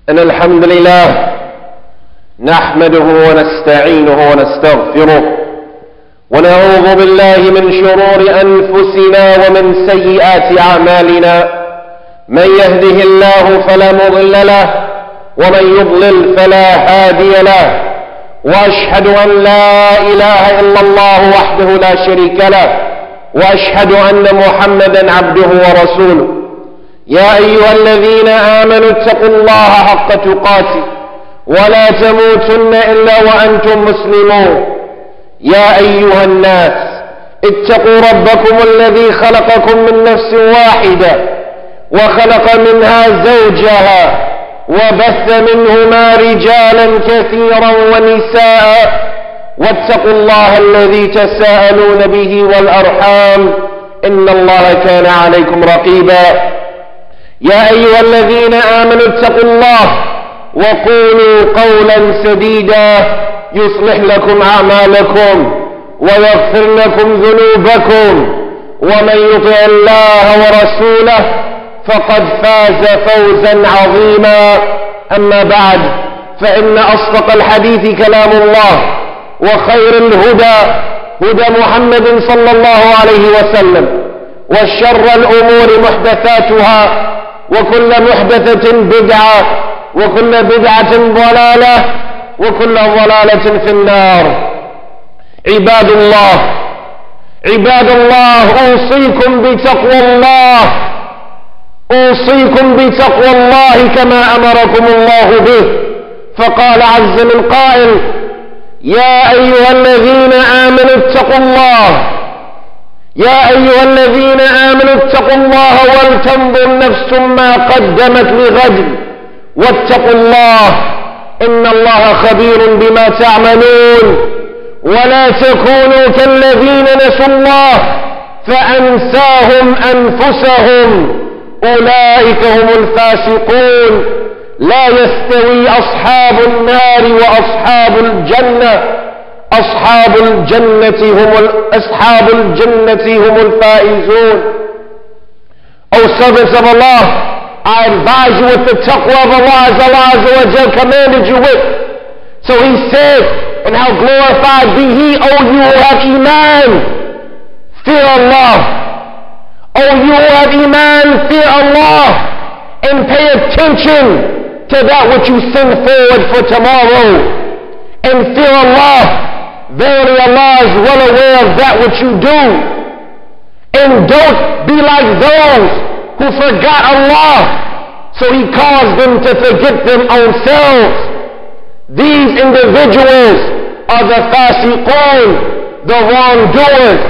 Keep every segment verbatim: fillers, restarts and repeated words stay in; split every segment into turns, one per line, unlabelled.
إن الحمد لله نحمده ونستعينه ونستغفره ونعوذ بالله من شرور أنفسنا ومن سيئات أعمالنا. من يهده الله فلا مضل له ومن يضلل فلا هادي له، وأشهد أن لا إله إلا الله وحده لا شريك له، وأشهد أن محمدا عبده ورسوله. يا أيها الذين آمنوا اتقوا الله حق تقاته ولا تموتن إلا وأنتم مسلمون. يا أيها الناس اتقوا ربكم الذي خلقكم من نفس واحدة وخلق منها زوجها وبث منهما رجالا كثيرا ونساء، واتقوا الله الذي تساءلون به والأرحام إن الله كان عليكم رقيبا. يا أيها الذين آمنوا اتقوا الله وقولوا قولا سديدا يصلح لكم أعمالكم ويغفر لكم ذنوبكم، ومن يطع الله ورسوله فقد فاز فوزا عظيما. أما بعد، فإن أصدق الحديث كلام الله، وخير الهدى هدى محمد صلى الله عليه وسلم، وشر الأمور محدثاتها، وكل محدثة بدعة، وكل بدعة ضلالة، وكل ضلالة في النار. عباد الله عباد الله أوصيكم بتقوى الله أوصيكم بتقوى الله كما أمركم الله به، فقال عز من قائل: يا أيها الذين آمنوا اتقوا الله يا أيها الذين آمنوا اتقوا الله ولتنظر نفس ما قدمت لغد واتقوا الله إن الله خبير بما تعملون. ولا تكونوا كالذين نسوا الله فأنساهم أنفسهم أولئك هم الفاسقون. لا يستوي أصحاب النار وأصحاب الجنة أصحاب الجنة هم أصحاب الجنة هم الفائزون. O servants of Allah, I advise you with the taqwa of Allah as Allah Azza wa Jal commanded you with. So he said, and how glorified be He, O you who have Iman, fear Allah. O you who have Iman, fear Allah, and pay attention to that which you send forward for tomorrow. And fear Allah. Verily Allah is well aware of that which you do. And don't be like those who forgot Allah, so He caused them to forget them themselves. These individuals are the fasiqun, the wrongdoers.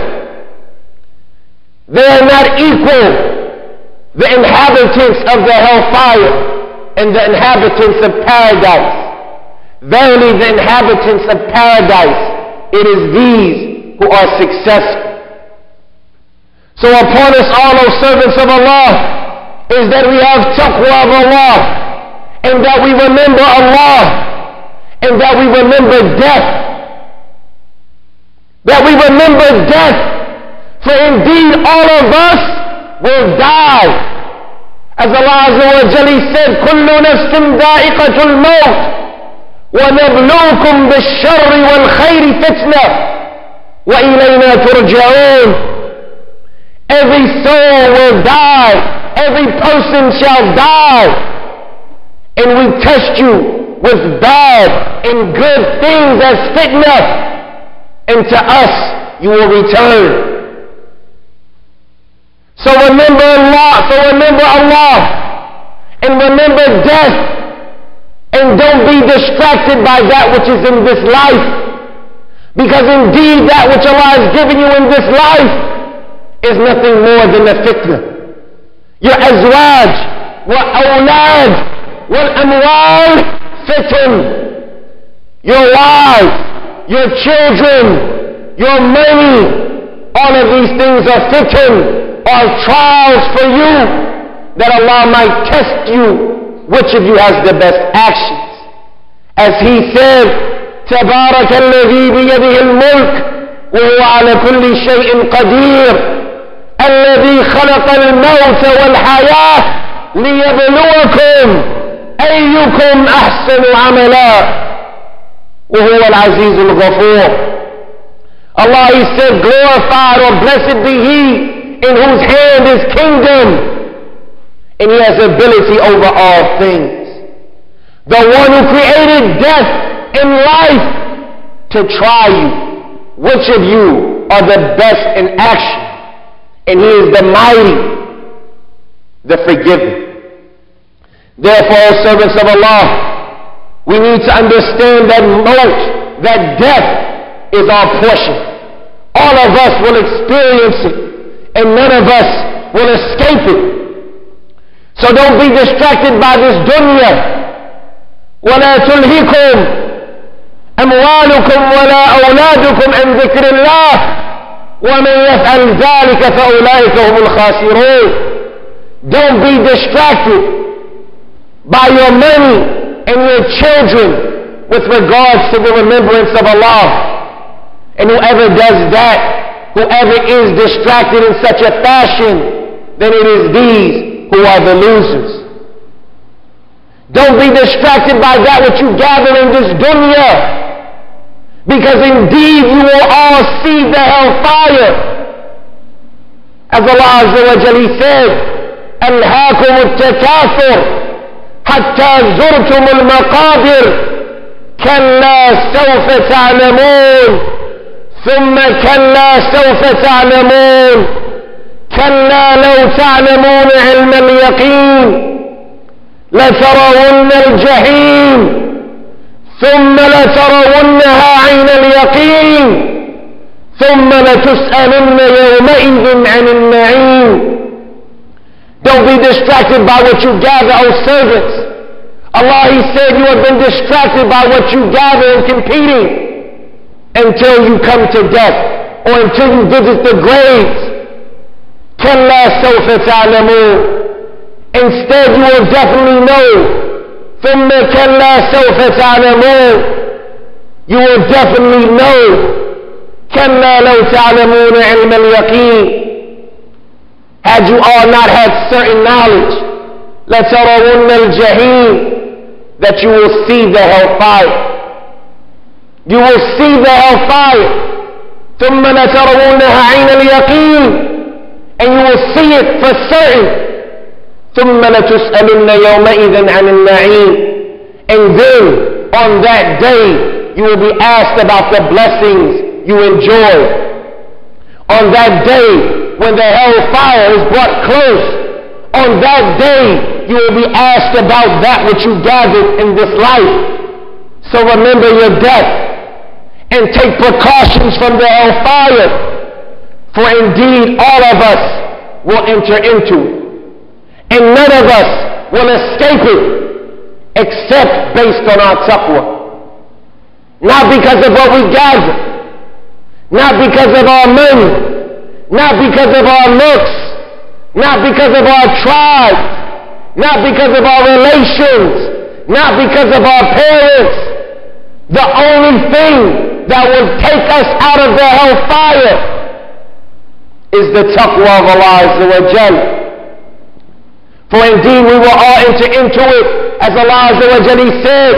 They are not equal, the inhabitants of the hellfire and the inhabitants of paradise. Verily the inhabitants of paradise, it is these who are successful. So upon us all, O servants of Allah, is that we have taqwa of Allah, and that we remember Allah, and that we remember death. That we remember death, for indeed all of us will die. As Allah Azza wa Jalla said, كُلُّ نَفْسٍ ذَائِقَةُ الْمَوْتِ وَنَبْلُوكُمْ بِالشَّرِّ وَالْخَيْرِ فِتْنَةً وَإِلَيْنَا تُرْجَعُونَ. Every soul will die, every person shall die, and we test you with bad and good things as fitnah, and to us you will return. So remember Allah, so remember Allah, and remember death, and don't be distracted by that which is in this life, because indeed that which Allah has given you in this life is nothing more than a fitnah. Your azwaj, wa awlad, wal amwal, fitn. Your wives, your children, your money, all of these things are fitn, are trials for you, that Allah might test you, which of you has the best actions. As He said, تبارك الذي بيده الملك وهو على كل شيء قدير الذي خلق الموت والحياة ليبلوكم أيكم أحسن عملا وهو العزيز الغفور. Allah, He said, glorified or blessed be He in whose hand is kingdom, and He has ability over all things. The one who created death and life to try you. Which of you are the best in action? And He is the mighty, the forgiving. Therefore, servants of Allah, we need to understand that maut, that death is our portion. All of us will experience it, and none of us will escape it. So don't be distracted by this dunya. وَلَا تُلْهِكُمْ أَمْوَالُكُمْ وَلَا أَوْلَادُكُمْ عَنْ ذِكْرِ اللَّهِ وَمَنْ يَفْعَلْ ذَلِكَ فَأُولَٰئِكَ هُمُ الْخَاسِرُونَ. Don't be distracted by your money and your children with regards to the remembrance of Allah. And whoever does that, whoever is distracted in such a fashion, then it is these who are the losers. Don't be distracted by that which you gather in this dunya, because indeed you will all see the hellfire. As Allah Azza wa Jalla said, أَلْهَاكُمُ التَّكَاثُرُ حَتَّى زُرْتُمُ الْمَقَابِرِ كَلَّا سَوْفَ تَعْلَمُونَ ثم كلا سوف تعلمون كلا لو تعلمون علم اليقين لترون الجحيم ثم لترونها عين اليقين ثم لتسألن يومئذ عن النعيم. Don't be distracted by what you gather, O servants. Allah, He said you have been distracted by what you gather and competing until you come to death or until you visit the graves. كَلَّا سَوْفَ تَعْلَمُونَ. Instead you will definitely know. ثُمَّ كَلَّا سَوْفَ تَعْلَمُونَ. You will definitely know. كَلَّا لَوْ تَعْلَمُونَ عِلْمَ الْيَقِينِ. Had you all not had certain knowledge, لَتَرَوُنَّ الْجَحِيمِ, that you will see the hellfire. You will see the hellfire. ثُمَّ لَتَرَوُنَّهَا عَيْنَ الْيَقِينِ. And you will see it for certain. ثُمَّ لَتُسْأَلُنَّ يَوْمَئِذٍ عَنِ النَّعِيمِ. And then, on that day, you will be asked about the blessings you enjoyed. On that day, when the hellfire is brought close, on that day, you will be asked about that which you gathered in this life. So remember your death and take precautions from the hellfire, for indeed all of us will enter into it, and none of us will escape it except based on our taqwa. Not because of what we gather, not because of our money, not because of our looks, not because of our tribes, not because of our relations, not because of our parents. The only thing that will take us out of the hellfire is the taqwa of Allah Azza wa Jalla. For indeed we will all enter into it, as Allah Azza wa Jalla said,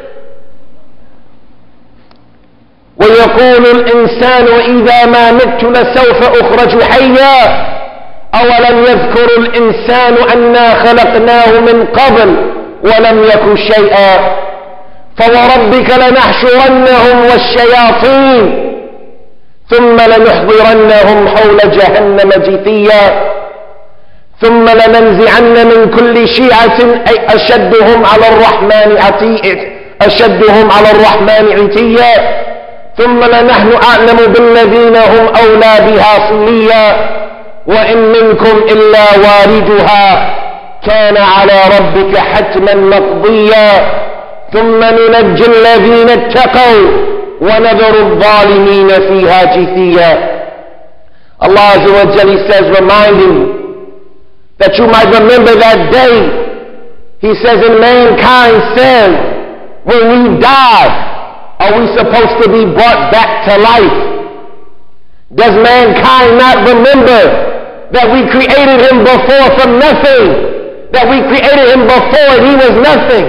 وَيَقُولُ الْإِنسَانُ إِذَا مَا مِتُّ لَسَوْفَ أُخْرَجُ حَيًّا أَوَلَمْ يَذْكُرُ الْإِنسَانُ أَنَّا خَلَقْنَاهُ مِنْ قَبْلُ وَلَمْ يَكُ شَيْئًا فوربك لنحشرنهم والشياطين ثم لنحضرنهم حول جهنم جثيا ثم لننزعن من كل شيعة أي أشدهم على الرحمن عتيا أشدهم على الرحمن عتيا ثم لنحن أعلم بالذين هم أولى بها صليا وإن منكم إلا واردها كان على ربك حتما مقضيا ثم ننجي الذين اتقوا ونذر الظالمين فيها جثيا. Allah Azza wa Jalla says, reminding you that you might remember that day. He says, and mankind says, when we die, are we supposed to be brought back to life? Does mankind not remember that we created him before from nothing? that we created him before and he was nothing.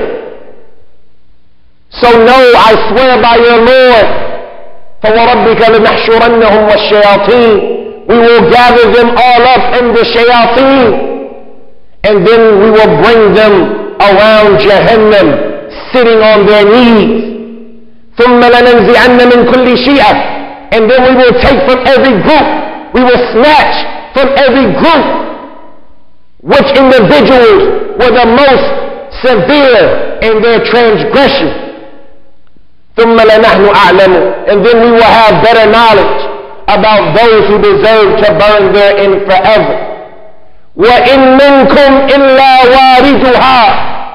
So no, I swear by your Lord, فَوَرَبِّكَ لَنَحْشُرَنَّهُمْ وَالشَّيَاطِينَ, we will gather them all up in the shayateen, and then we will bring them around Jahannam, sitting on their knees. ثُمَّ لَنَنْزِعَنَّ مِنْ كُلِّ شِيعَةٍ, and then we will take from every group, we will snatch from every group which individuals were the most severe in their transgression. ثُمَّ لَنَحْنُ أَعْلَمُ, and then we will have better knowledge about those who deserve to burn therein forever. وَإِن مِّنكُمْ إِلَّا وَارِدُهَا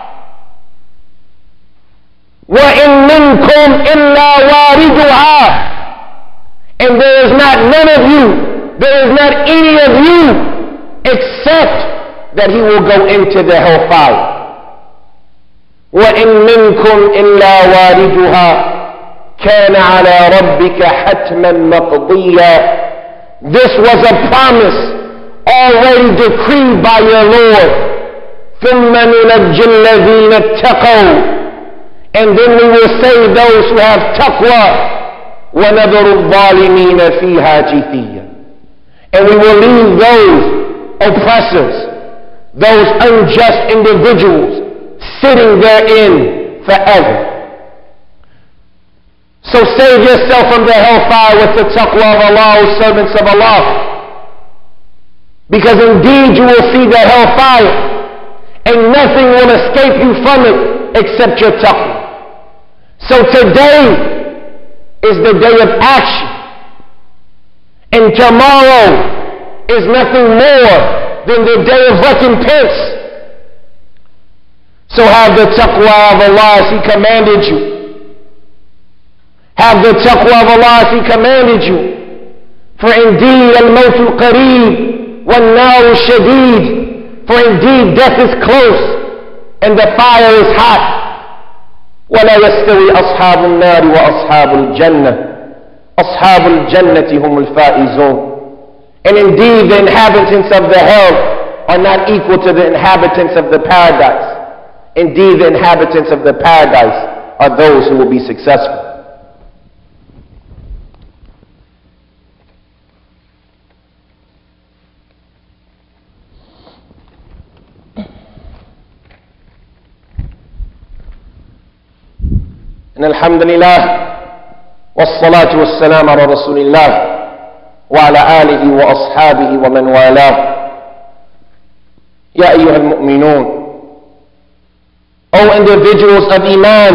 وَإِن مِّنكُمْ إِلَّا وَارِدُهَا, and there is not none of you, there is not any of you, except that he will go into the hellfire. وَإِن مِّنكُمْ إِلَّا وَارِدُهَا كَانَ عَلَى رَبِّكَ حَتْمًا مَقْضِيًّا. This was a promise already decreed by your Lord. ثُمَّ نُنَجِّي الَّذِينَ اتَّقَوْا, and then we will save those who have taqwa. وَنَذَرُ الظَّالِمِينَ فِيهَا جِثِيًّا, and we will leave those oppressors, those unjust individuals, sitting therein forever. So save yourself from the hellfire with the taqwa of Allah, O servants of Allah, because indeed you will see the hellfire and nothing will escape you from it except your taqwa. So today is the day of action, and tomorrow is nothing more than the day of recompense. So have the taqwa of Allah as he commanded you. Have the taqwa of Allah as he commanded you. For indeed al-mawtu qareeb wal-naru shadeed, for indeed death is close and the fire is hot. وَلَا يَسْتَوِي أَصْحَابُ النَّارِ وَأَصْحَابُ الْجَنَّةِ أَصْحَابُ الْجَنَّةِ هُمُ الْفَائِزُونَ. And indeed the inhabitants of the hell are not equal to the inhabitants of the paradise. Indeed, the inhabitants of the paradise are those who will be successful. And alhamdulillah, wassalatu wassalamu ala rasulillah, wa ala alihi wa ashabihi wa man walah. Ya ayyuhal mu'minun, O individuals of Iman,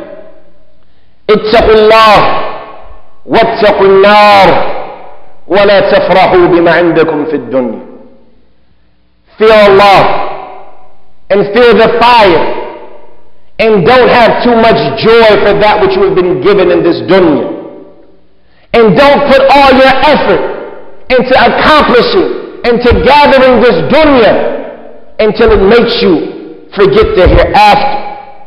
اتقوا الله واتقوا النار ولا تفرحوا بما عندكم في الدنيا. Fear Allah and fear the fire, and don't have too much joy for that which you have been given in this dunya. And don't put all your effort into accomplishing and to gathering this dunya until it makes you forget the hereafter.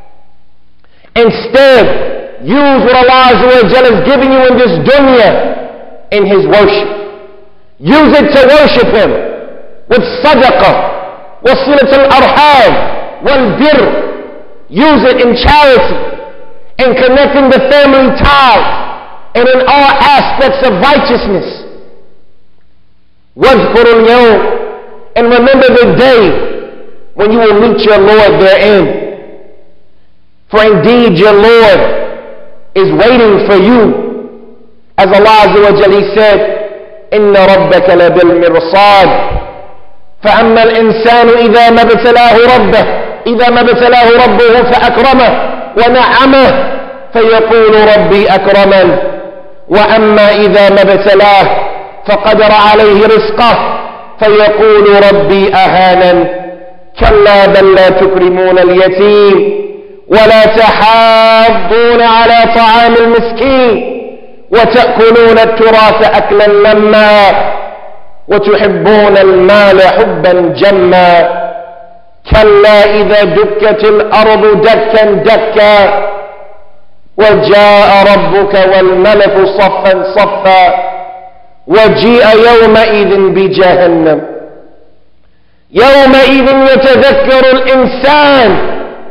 Instead, use what Allah Azza wa Jalla is giving you in this dunya in his worship. Use it to worship him with sadaqah, wasilat al-arham, wal birr. Use it in charity, in connecting the family ties, and in all aspects of righteousness. وَاذْكُرُ الْيَوْمَ, and remember the day when you will meet your Lord therein. For indeed your Lord is waiting for you. As Allah Azza wa Jalla said, إِنَّ رَبَّكَ لَبِالْمِرْصَادِ فَأَمَّا الْإِنسَانُ إِذَا مَا ابْتَلَاهُ رَبَّهُ إذا ما ابتلاه ربه فأكرمه ونعمه فيقول ربي أكرمن وأما إذا ما ابتلاه فقدر عليه رزقه فيقول ربي أهانن كلا بل لا تكرمون اليتيم ولا تحاضون على طعام المسكين وتأكلون التراث أكلا لما وتحبون المال حبا جما كلا إذا دكت الأرض دكا دكا وجاء ربك والملك صفا صفا وجيء يومئذ بجهنم يومئذ يتذكر الإنسان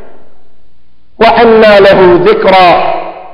وأنى له ذكرى.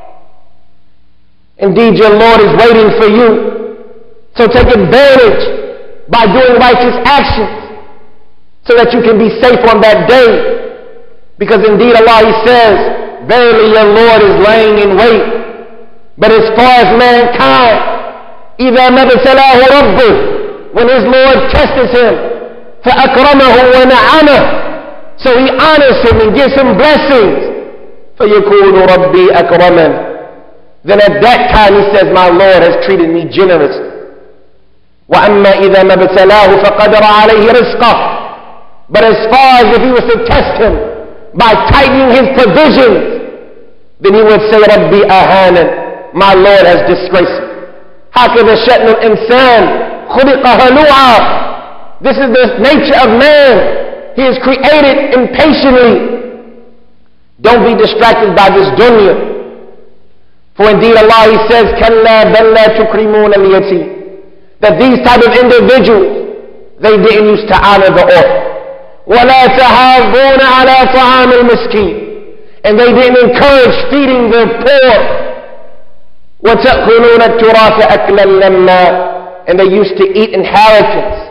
Indeed, your Lord is waiting for you. So take advantage by doing righteous actions so that you can be safe on that day. Because indeed Allah, He says, verily your Lord is laying in wait. But as far as mankind, إِذَا مَبْتَلَاهُ رَبُّهُ, when his Lord tests him, فَأَكْرَمَهُ وَنَعَمَهُ, so He honors him and gives him blessings, فَيَكُونُ رَبِّي أَكْرَمًا, then at that time he says, my Lord has treated me generously. وَأَمَّا إِذَا مَبْتَلَاهُ فَقَدَرَ عَلَيْهِ رِزْقَهُ, but as far as if he was to test him by tightening his provisions, then he would say, رَبِّي أَهَانًا, my Lord has disgraced me. هَكَذَا شَأْنُ الْإِنسَانِ خُلِقَ هَلُوعًا, this is the nature of man. He is created impatiently. Don't be distracted by this dunya. For indeed Allah, He says, كَلَّا بَلْ لَا تُكْرِمُونَ الْيَتِيمَ, that these type of individuals, they didn't used to honor the orphan. وَلَا تَحَاضُّونَ عَلَى طَعَامِ الْمِسْكِينِ, and they didn't encourage feeding the poor. وَتَأْكُلُونَ التُّرَاثَ أَكْلًا لَمًّا, and they used to eat inheritance.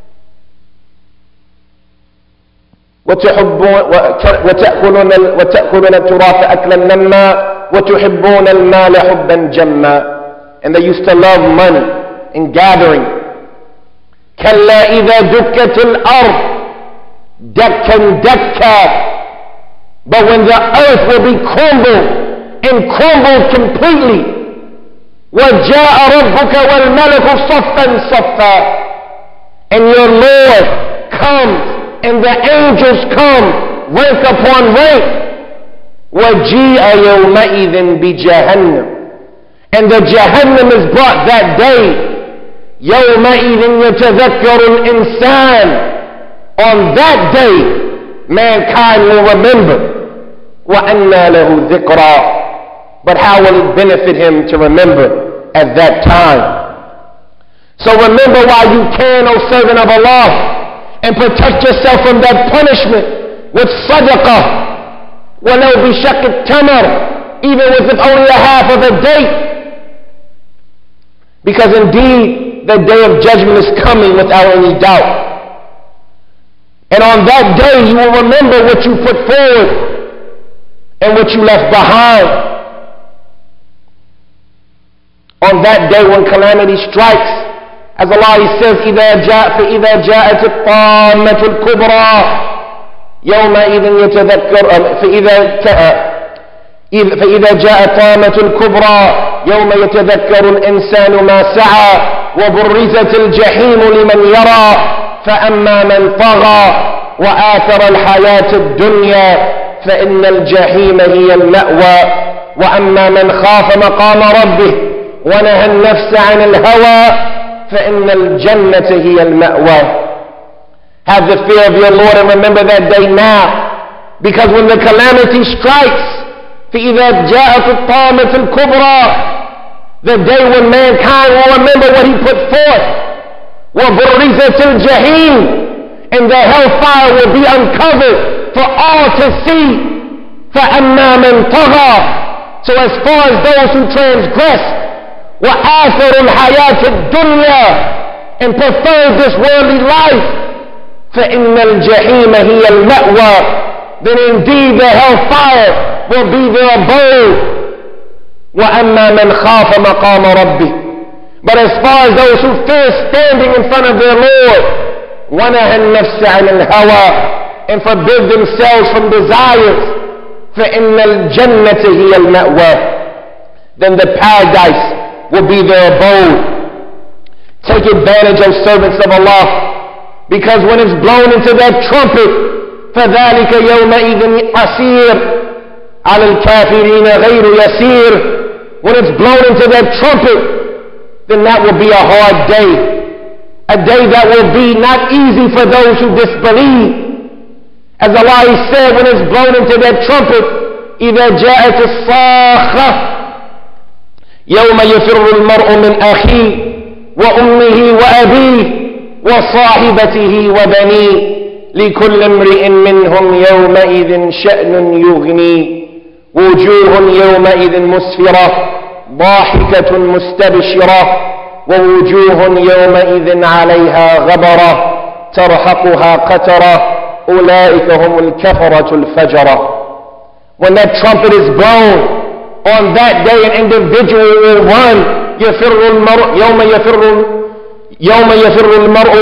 وتحبون وتأكلون وتأكلون التراث أكلا لما وتحبون المال حبا جما, and they used to love money and gathering. كلا إذا دكت الأرض دكا دكا, but when the earth will be crumbled and crumbled completely. وجاء ربك والملك صفا صفا, and your Lord comes and the angels come rank upon rank. وَجِيءَ يَوْمَئِذٍ بِجَهَنَّمٍ, and the Jahannam is brought that day. يَوْمَئِذٍ يَتَذَكَّرُ الْإِنسَانِ, on that day mankind will remember. وَأَنَّى لَهُ ذِكْرَى, but how will it benefit him to remember at that time? So remember while you can, O servant of Allah, and protect yourself from that punishment with sadaqah, وَلَوْ بِشَقِّ التَّمَرِ, even with only a half of a date. Because indeed, the day of judgment is coming without any doubt. And on that day, you will remember what you put forward and what you left behind. On that day when calamity strikes, as Allah says, إِذَا جاء فَإِذَا جَاءَتِ الطَّامَّةُ الْكُبْرَى يومئذ يتذكر فإذا فإذا جاء الطامة الكبرى يوم يتذكر الإنسان ما سعى وبرزت الجحيم لمن يرى فأما من طغى وآثر الحياة الدنيا فإن الجحيم هي المأوى وأما من خاف مقام ربه ونهى النفس عن الهوى فإن الجنة هي المأوى. Have the fear of your Lord and remember that day now. Because when the calamity strikes, فَإِذَا جَاءَتِ الطَّامَةُ الْكُبْرَى, the day when mankind will remember what he put forth. وَبُرِّزَتِ الْجَحِيمِ, and the hellfire will be uncovered for all to see. فَأَمَّا مَنْ طَغَى, so as far as those who transgress, وَآثَرُ الْحَيَاةِ الدُّنْيَا, and prefer this worldly life, فَإِنَّ الْجَحِيمَ هِيَ الْمَأْوَى, then indeed the hellfire will be their abode. وَأَمَّا مَنْ خَافَ مَقَامَ رَبِّهِ, but as far as those who fear standing in front of their Lord, وَنَهَى النَّفْسَ عَنِ الْهَوَى, and forbid themselves from desires, فَإِنَّ الْجَنَّةَ هِيَ الْمَأْوَى, then the paradise will be their abode. Take advantage, O servants of Allah, because when it's blown into that trumpet, فَذَلِكَ يَوْمَئِذٍ عَسِيرٌ عَلَى الْكَافِرِينَ غَيْرُ يَسِيرٌ, when it's blown into that trumpet, then that will be a hard day, a day that will be not easy for those who disbelieve. As Allah said, when it's blown into that trumpet, إِذَا جَاءَتِ الصَّاخَّةُ يَوْمَ يَفِرُّ الْمَرْءُ مِنْ أَخِيهِ وَأُمِّهِ وَأَبِيهِ وصاحبته وبنيه, لكل امرئ منهم يومئذ شأن يغني وجوه يومئذ مسفرة ضاحكة مستبشرة ووجوه يومئذ عليها غبرة ترهقها قترة أولئك هم الكفرة الفجرة. When that trumpet is blown, on that day an individual will run. يفر المرء يوم يفر يوم يفر المرء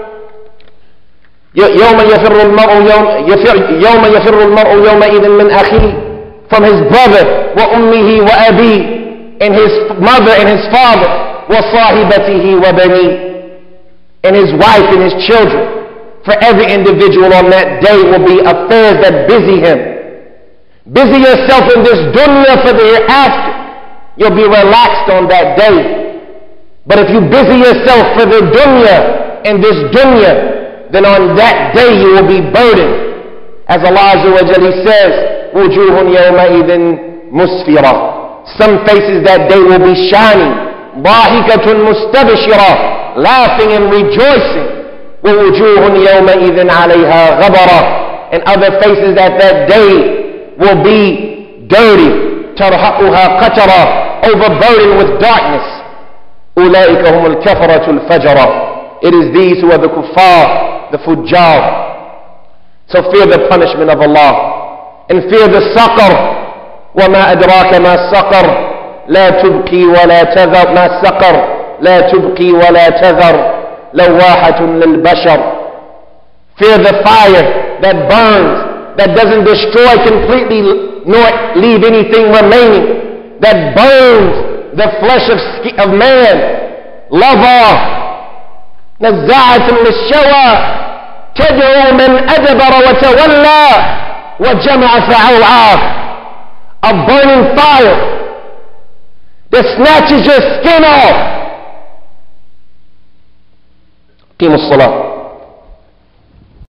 يوم يفر المرء يوم يفر يوم يفر المرء يومئذ من أخيه, from his brother وأمه وأبيه, and his mother and his father, وصاحبته وبنيه, and his wife and his children. For every individual on that day will be affairs that busy him. Busy yourself in this dunya for the hereafter. You'll be relaxed on that day. But if you busy yourself for the dunya in this dunya, then on that day you will be burdened. As Allah Azza wa Jalla says, وُجُوهٌ يَوْمَئِذٍ مُسْفِرَةٌ. Some faces that day will be shining. ضَاحِكَةٌ مُسْتَبْشِرَةٌ. Laughing and rejoicing. وَوُجُوهٌ يَوْمَئِذٍ عَلَيْهَا غَبَرَةٌ. And other faces at that day will be dirty. ترهقها قترة, overburdened with darkness. أولئك هم الكفرة الفجرة. It is these who are the kuffar, the fujjar. So fear the punishment of Allah and fear the saqar. وما أدراك ما السقر لا تبقي ولا تذر. ما السقر لا تبقي ولا تذر لواحة للبشر. Fear the fire that burns, that doesn't destroy completely nor leave anything remaining, that burns the flesh of, of man. Lava نزاعة للشوى تدعو من أدبر وتولى وجمع فأوعى. A burning fire that snatches your skin off. قيموا الصلاة.